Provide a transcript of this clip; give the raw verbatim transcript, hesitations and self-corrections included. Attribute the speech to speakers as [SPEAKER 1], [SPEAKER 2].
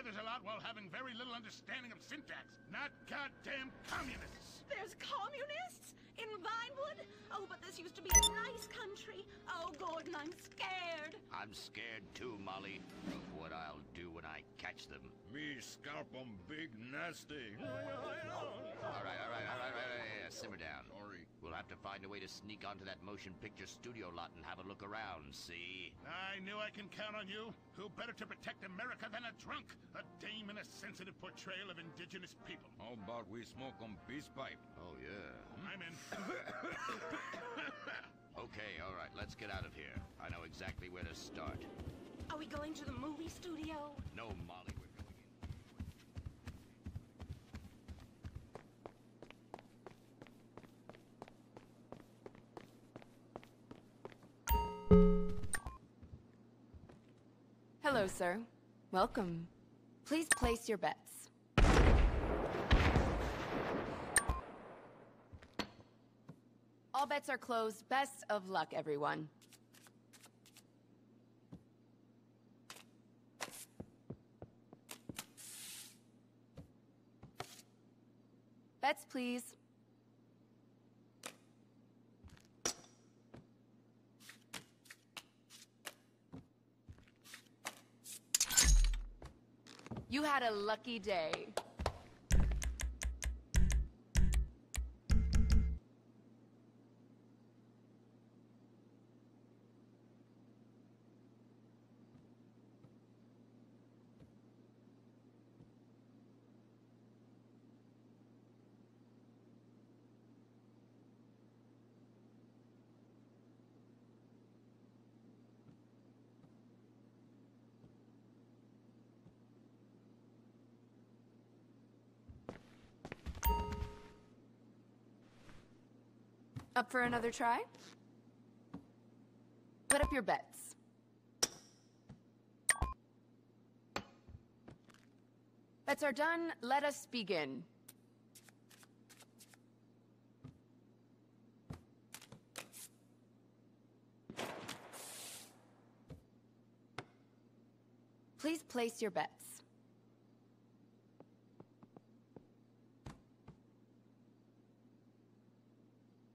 [SPEAKER 1] feathers a lot while having very little understanding of syntax. Not goddamn communists.
[SPEAKER 2] There's communists? In Vinewood? Oh, but this used to be a nice country. Oh, Gordon, I'm scared.
[SPEAKER 3] I'm scared too, Molly, of what I'll do when I catch them.
[SPEAKER 4] Me scalp 'em big nasty.
[SPEAKER 3] All right, all right, all right, all right, all right. Simmer down.
[SPEAKER 4] Sorry.
[SPEAKER 3] We'll have to find a way to sneak onto that motion picture studio lot and have a look around, see?
[SPEAKER 1] I knew I can count on you. Who better to protect America than a drunk? A dame in a sensitive portrayal of indigenous people.
[SPEAKER 4] How about we smoke 'em peace pipe?
[SPEAKER 3] Oh, yeah.
[SPEAKER 1] I'm in.
[SPEAKER 3] Okay, all right, let's get out of here. I know exactly where to start.
[SPEAKER 2] Are we going to the movie studio?
[SPEAKER 3] No, Molly, we're going in.
[SPEAKER 5] Hello, sir. Welcome. Please place your bets. All bets are closed. Best of luck, everyone. Bets, please. You had a lucky day. Up for another try? Put up your bets. Bets are done. Let us begin. Please place your bets.